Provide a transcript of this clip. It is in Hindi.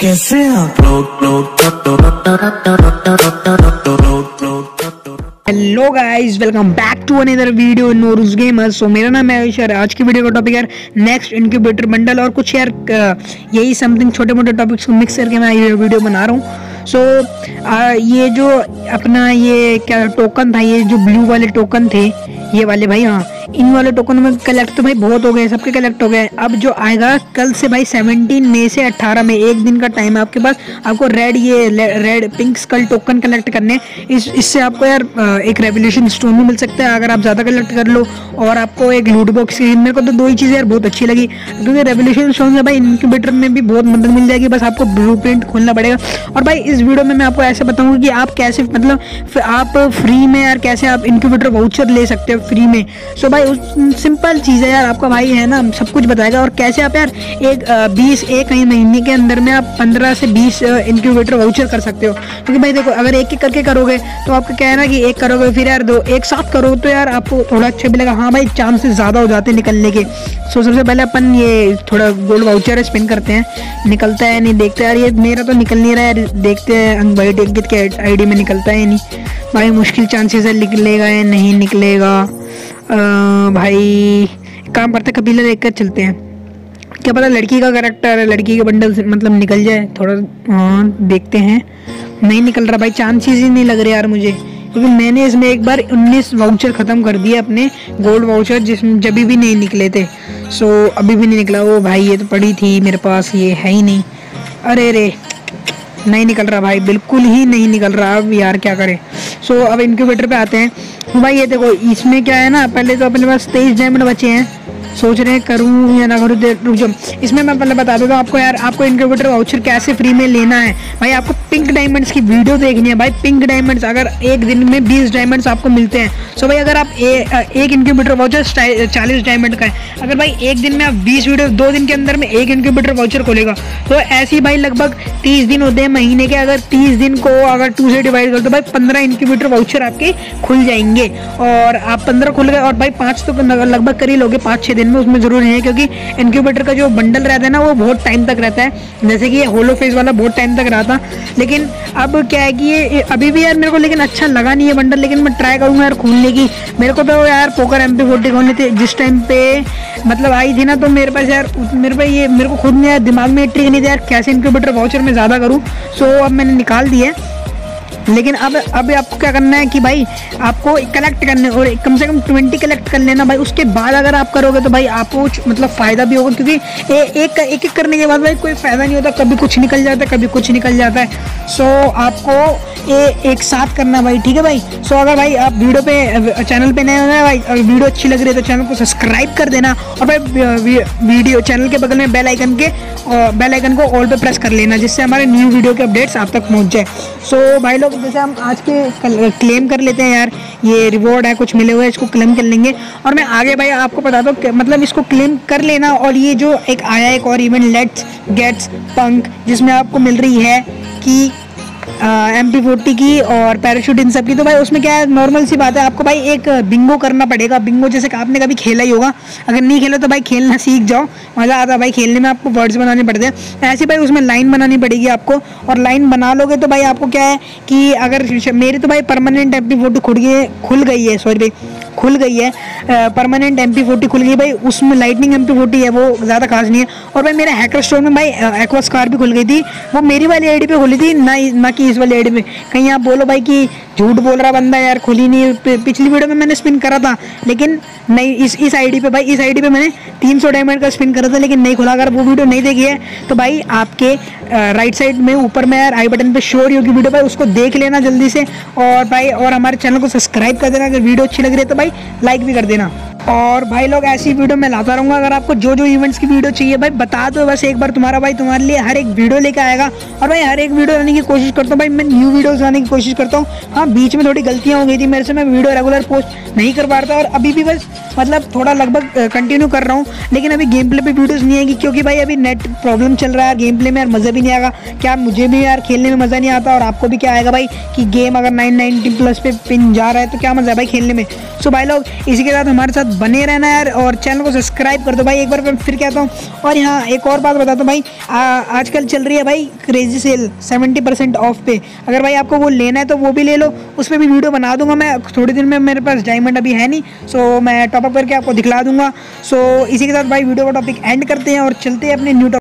कैसे आप hello guys, welcome back to another video नोरूज गेमर्स। सो मेरा नाम है आयुष और आज की वीडियो का टॉपिक यार नेक्स्ट इनक्यूबेटर बंडल और कुछ यार यही समथिंग छोटे मोटे टॉपिक्स को मिक्स करके मैं ये वीडियो बना रहा हूँ। सो ये जो अपना ये क्या टोकन था, ये जो ब्लू वाले टोकन थे ये वाले भाई, हाँ इन वाले टोकन में कलेक्ट तो भाई बहुत हो गए, सबके कलेक्ट हो गए। अब जो आएगा कल से भाई 17 मई से 18 में एक दिन का टाइम है आपके पास। आपको red pink skull token collect करने, इससे आपको यार एक रेवोल्यूशन स्टोन भी मिल सकता है अगर आप ज़्यादा कलेक्ट कर लो, और आपको एक लूट बॉक्स। मेरे को तो दो ही चीज़ें यार बहुत अच्छी लगी, क्योंकि रेवोल्यूशन स्टोन से भाई इनक्यूबेटर में भी बहुत मदद मिल जाएगी। बस आपको ब्लूप्रिंट खोलना पड़ेगा। और भाई इस वीडियो में मैं आपको ऐसे बताऊंगा कि आप कैसे मतलब आप फ्री में यार कैसे आप इनक्यूबेटर वाउचर ले सकते हो फ्री में। सो भाई उस सिंपल चीज़ है यार, आपका भाई है ना सब कुछ बताएगा। और कैसे आप यार एक महीने के अंदर में आप 15 से 20 इनक्यूबेटर वाउचर कर सकते हो। क्योंकि भाई देखो, अगर एक एक करके करोगे तो आपका क्या है ना कि एक करोगे फिर यार दो एक साथ करो तो यार आपको थोड़ा अच्छा भी लगा। हाँ भाई चांसेस ज़्यादा हो जाते हैं निकलने के। सो सबसे पहले अपन ये थोड़ा गोल्ड वाउचर स्पिन करते हैं, निकलता है नहीं देखते यार। ये मेरा तो निकल नहीं रहा है, देखते हैं भाई टिकट के आईडी में निकलता है नहीं भाई। मुश्किल चांसेस है निकलेगा या नहीं निकलेगा। भाई काम करते कबीला देखकर चलते हैं, क्या पता लड़की का कैरेक्टर है, लड़की के बंडल से मतलब निकल जाए थोड़ा। हाँ देखते हैं, नहीं निकल रहा भाई, चांसेस ही नहीं लग रहे यार मुझे, क्योंकि मैंने इसमें एक बार 19 वाउचर ख़त्म कर दिए अपने गोल्ड वाउचर, जिसमें जब भी नहीं निकले थे। सो अभी भी नहीं निकला। वो भाई ये तो पड़ी थी मेरे पास, ये है ही नहीं। अरे रे नहीं निकल रहा भाई, बिल्कुल ही नहीं निकल रहा। अब यार क्या करें। सो अब इनक्यूबेटर पे आते हैं। तो भाई ये देखो, इसमें क्या है ना, पहले तो अपने पास 23 डायमंड बचे हैं। सोच रहे हैं करूँ या ना करूँ, रुक जाओ। इसमें मैं पहले बता देता हूँ आपको यार, आपको इनक्यूबेटर वाउचर कैसे फ्री में लेना है। भाई आपको पिंक डायमंड्स की वीडियो देखनी है भाई। पिंक डायमंड्स अगर एक दिन में 20 डायमंड्स आपको मिलते हैं। सो भाई अगर आप एक इनक्यूबेटर वाउचर 40 डायमंड का है, अगर भाई एक दिन में आप 20 वीडियो 2 दिन के अंदर में एक इनक्यूबेटर वाउचर खोलेगा तो ऐसे ही भाई लगभग 30 दिन होते हैं महीने के। अगर 30 दिन को अगर 2 से डिवाइड कर तो भाई 15 इनक्यूबेटर वाउचर आपके खुल जाएंगे। और आप 15 खुल गए और भाई 5 तो लगभग कर ही लोगे 5-6 दिन में। उसमें जरूरी है क्योंकि इनक्यूबेटर का जो बंडल रहता है ना वो बहुत टाइम तक रहता है, जैसे कि ये होलो फेज वाला बहुत टाइम तक रहा था। लेकिन अब क्या है कि ये अभी भी यार मेरे को लेकिन अच्छा लगा नहीं है बंडल, लेकिन मैं ट्राई करूंगा यार खोलने की। मेरे को तो यार पोकर MP40 खोलने थे जिस टाइम पे मतलब आई थी ना, तो मेरे पास यार मेरे को खुद में यार दिमाग में ट्रिक नहीं था यार कैसे इनक्यूबेटर वाउचर में ज़्यादा करूँ। सो अब मैंने निकाल दिया है। लेकिन अब आपको क्या करना है कि भाई आपको कलेक्ट करने और कम से कम 20 कलेक्ट कर लेना भाई। उसके बाद अगर आप करोगे तो भाई आपको मतलब फ़ायदा भी होगा, क्योंकि एक करने के बाद भाई कोई फ़ायदा नहीं होता, कभी कुछ निकल जाता है कभी कुछ निकल जाता है। सो आपको एक साथ करना भाई, ठीक है भाई। सो अगर भाई आप वीडियो पे चैनल पे नए हो गए भाई, अगर वीडियो अच्छी लग रही है तो चैनल को सब्सक्राइब कर देना। और भाई वीडियो चैनल के बगल में बेल आइकन को ऑल पे प्रेस कर लेना, जिससे हमारे न्यू वीडियो के अपडेट्स आप तक पहुँच जाए। सो भाई लोग जैसे हम आज के क्लेम कर लेते हैं यार, ये रिवॉर्ड है कुछ मिले हुए, इसको क्लेम कर लेंगे। और मैं आगे भाई आपको बता दूं मतलब इसको क्लेम कर लेना। और ये जो एक और इवेंट लेट्स गेट्स पंक, जिसमें आपको मिल रही है कि MP40 की और पैराशूट इन सब की, तो भाई उसमें क्या है नॉर्मल सी बात है, आपको भाई एक बिंगो करना पड़ेगा। बिंगो जैसे कि आपने कभी खेला ही होगा, अगर नहीं खेला तो भाई खेलना सीख जाओ, मज़ा आता है भाई खेलने में। आपको वर्ड्स बनाने पड़ते हैं ऐसे भाई, उसमें लाइन बनानी पड़ेगी आपको। और लाइन बना लोगे तो भाई आपको क्या है कि अगर मेरी तो भाई परमानेंट MP40 खुल गई है, सॉरी भाई खुल गई है, परमानेंट MP40 खुल गई भाई। उसमें लाइटनिंग MP40 है, वो ज़्यादा खास नहीं है। और भाई मेरे हैकर स्टोर में भाई एक्वा स्कार भी खुल गई थी, वो मेरी वाली आईडी पे खुली थी ना कि इस वाली आईडी पे। कहीं आप बोलो भाई कि झूठ बोल रहा बंदा यार, खुली नहीं। पिछली वीडियो में मैंने स्पिन करा था लेकिन नहीं, इस आईडी पे भाई, इस आईडी पे मैंने 300 डायमंड का स्पिन करा था लेकिन नहीं खुला। अगर वो वीडियो नहीं देखी है तो भाई आपके राइट साइड में ऊपर में यार आई बटन पे शो हो रही होगी वीडियो भाई, उसको देख लेना जल्दी से। और भाई और हमारे चैनल को सब्सक्राइब कर देना। अगर वीडियो अच्छी लग रही है तो भाई लाइक भी कर देना। और भाई लोग ऐसी वीडियो मैं लाता रहूँगा। अगर आपको जो इवेंट्स की वीडियो चाहिए भाई बता दो, बस एक बार तुम्हारा भाई तुम्हारे लिए हर एक वीडियो लेकर आएगा। और भाई हर एक वीडियो लाने की कोशिश करता हूँ भाई, मैं न्यू वीडियोस लाने की कोशिश करता हूँ। हाँ बीच में थोड़ी गलतियाँ हो गई थी मेरे से, मैं वीडियो रेगुलर पोस्ट नहीं कर पा रहा था। और अभी भी बस मतलब थोड़ा लगभग कंटिन्यू कर रहा हूँ, लेकिन अभी गेम प्ले पे वीडियोज़ नहीं आएगी क्योंकि भाई अभी नेट प्रॉब्लम चल रहा है, गेम प्ले में यार मज़ा भी नहीं आएगा। क्या मुझे भी यार खेलने में मज़ा नहीं आता, और आपको भी क्या आएगा भाई कि गेम अगर 990 प्लस पे पिन जा रहा है तो क्या मज़ा है भाई खेलने में। सो भाई लोग इसी के साथ हमारे साथ बने रहना यार, और चैनल को सब्सक्राइब कर दो भाई। एक बार मैं फिर कहता हूँ, और यहाँ एक और बात बताता हूँ भाई, आजकल चल रही है भाई क्रेजी सेल 70% ऑफ पे। अगर भाई आपको वो लेना है तो वो भी ले लो, उस पर भी वीडियो बना दूंगा मैं थोड़ी दिन में। मेरे पास डायमंड अभी है नहीं, सो मैं टॉपअप करके आपको दिखला दूंगा। सो इसी के साथ भाई वीडियो का टॉपिक एंड करते हैं और चलते हैं अपने न्यू